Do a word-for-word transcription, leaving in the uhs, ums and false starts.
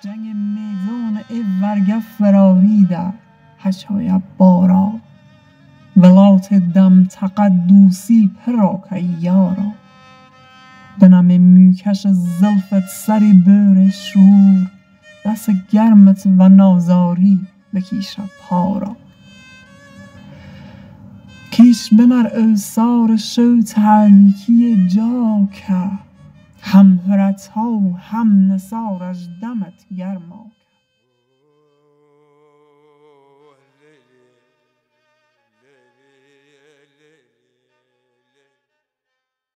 جنگ میدان ای ورگه فراریده هشای بارا ولات دم تقدوسی پراک یارا بنم میکش زلفت سری بر شور دست گرمت و نازاری بکیشد پارا کیش بمر اوسار شو تاریکی جا که هم هرت ها و هم نثارش دمت گرما